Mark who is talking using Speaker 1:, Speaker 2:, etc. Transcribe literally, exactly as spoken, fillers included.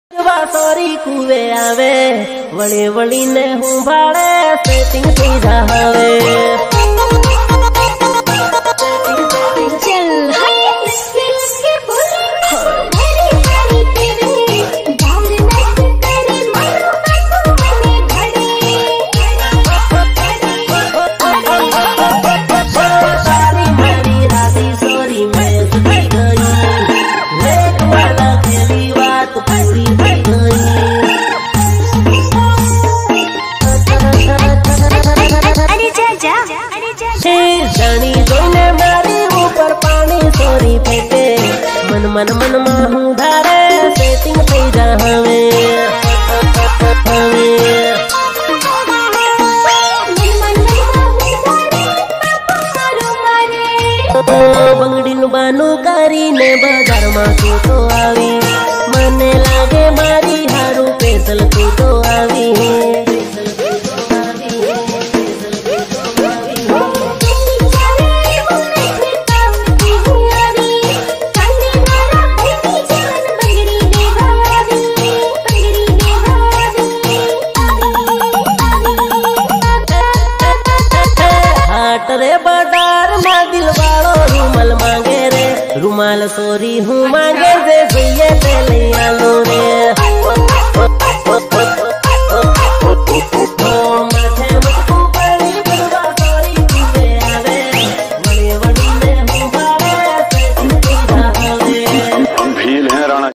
Speaker 1: Sorry कुवे आवे वड़ी वड़ी ने हूँ भाड़े सेटिंग थी जावे मन मन मन माहू धारे सेटिंग थई जा हवे बंगड़ी नु बानु करी ने बाजार में तू तो आवी मने लागे मारी हारू पेसल तू तो आवी रे बडार ना दिल वालो रुमाल मांगे रे रुमाल सोरी हूँ मांगे जे भैया ले आलो रे।